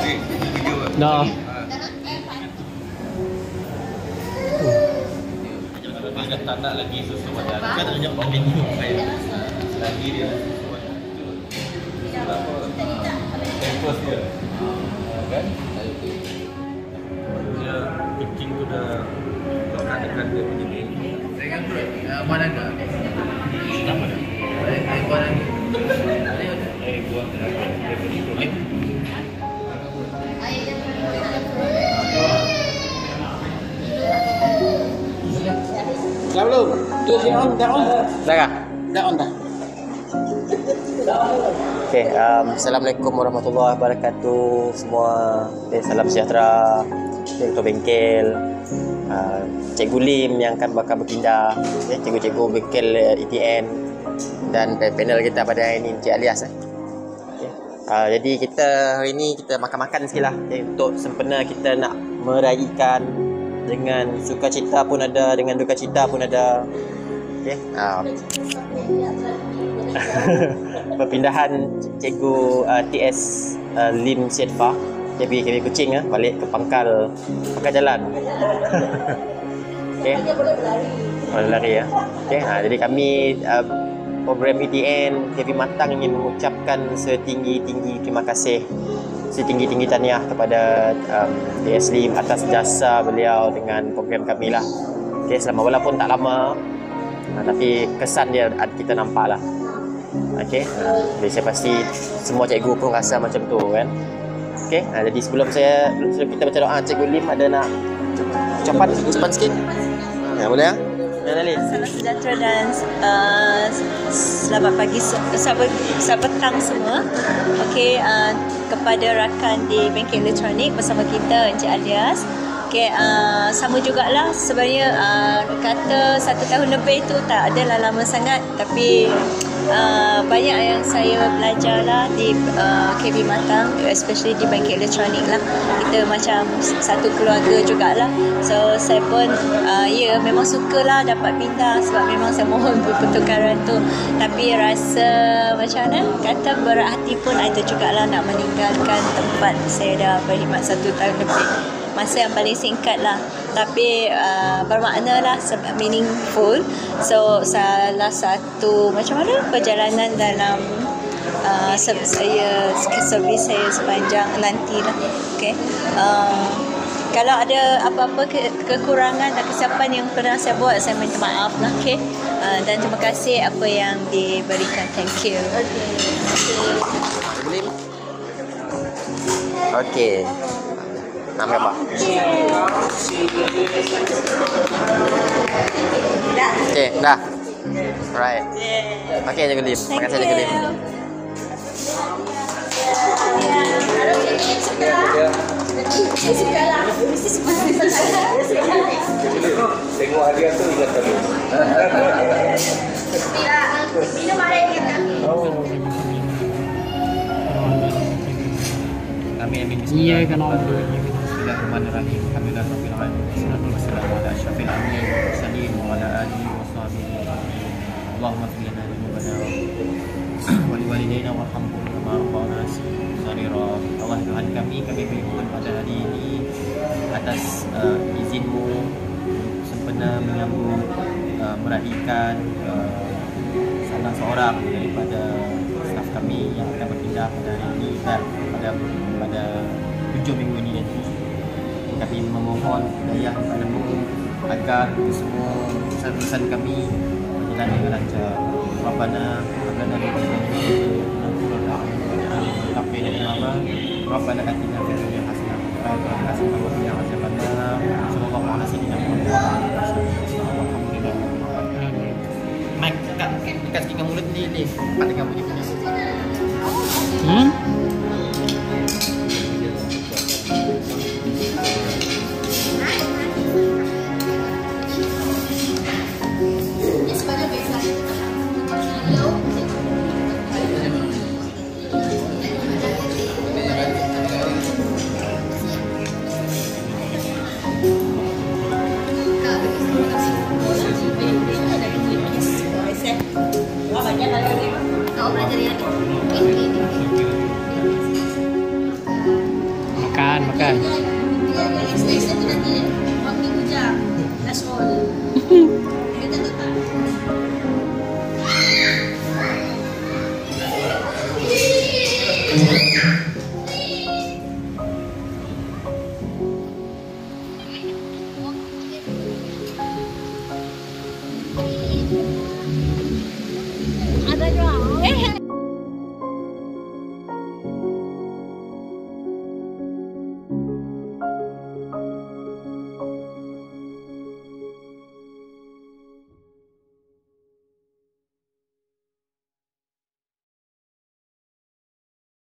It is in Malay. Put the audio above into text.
Dah. Jangan tak nak lagi susu pada kan ada yang menu saya. Lagi dia tempos dia. Kan? Dia pitching tu dah dekat dia punya ni. Saya kan tu mana ada? Apa dah? Air buah lagi. Air buah terakhir. Dah belum? Tu si on, dah on. Dah kah? Dah on dah. Okay, Assalamualaikum warahmatullahi wabarakatuh semua. Salam sejahtera, Direktur Bengkel, Cikgu Lim yang akan bakal berpindah, cikgu-cikgu bengkel ETN dan panel kita pada hari ini Encik Alias. Jadi kita hari ini kita makan-makan sikit lah, untuk sempena kita nak meraihkan dengan sukacita pun ada, dengan duka cita pun ada. Okay. Perpindahan Cikgu TS Lim Syedfa KB Kuching balik ke pangkal jalan. Okay. Boleh lari ya. Okay. Jadi kami program ETN KB Matang ingin mengucapkan setinggi-tinggi terima kasih, setinggi-tinggi tahniah kepada TS Lim atas jasa beliau dengan program kami lah. Okay, selama walaupun tak lama, tapi kesan dia kita nampak lah. Okay, jadi saya pasti semua cikgu pun rasa macam tu kan. Okay, jadi sebelum kita baca doa, Cikgu Lim ada nak ucapan sikit? Boleh ya? Salam sejahtera dan selamat pagi, selamat petang semua. Okey, kepada rakan di bengkel elektronik bersama kita Encik Alias. Okey, sama jugalah sebenarnya, kata 1 tahun lebih tu tak adalah lama sangat, tapi banyak yang saya belajar lah di KB Matang, especially di bengkel elektronik lah. Kita macam satu keluarga jugalah. So saya pun memang sukalah dapat pindah, sebab memang saya mohon pertukaran tu. Tapi rasa macam mana, kata berat hati pun ada jugalah nak meninggalkan tempat saya dah berkhidmat 1 tahun lebih. Masa yang paling singkat lah, tapi bermakna lah, meaningful. So salah satu macam mana perjalanan dalam servis saya sepanjang nanti lah. Okay. Kalau ada apa-apa kekurangan dan kesilapan yang pernah saya buat, saya minta maaf lah. Okay. Dan terima kasih apa yang diberikan. Thank you. Okay. Nama apa? Okay, dah. Alright. Okay, Cikgu Lim. Terima kasih Cikgu Lim. Tengok hadiah tu ingat tadi. Minum air kita. Amin. Iya kan Allah. Bismillahirrahmanirrahim. Alhamdulillahirabbil alamin. Wassalatu wassalamu ala asyrafil anbiya'i wal mursalin wa ala alihi washabihi. Allahumma ighfir lana dzunubana wa li walidayna warhamhum kama rabbawna shaghira. Allah Tuhan kami bermohon pada hari ini atas izinmu sempena menyambut meraihkan salah seorang daripada staf kami yang akan berpindah pada hari ini dan pada hujung minggu ini nanti. Kami memohon hidayah kepadamu agar semua urusan kami berjalan dengan lancar. Rabbana hablana min ladunka rahmatan wa imama. Rabbana atina fid dunya hasanah wa fil akhirati hasanah wa qina adzabannar. Sallallahu alaihi wasallam. Alhamdulillah. Mak dekat sikit mulut ni empat dengan bunyi. Banyak lagi. Kau belajar yang Dah. Extension tu nanti waktu hujung. That's all. Kita tetap.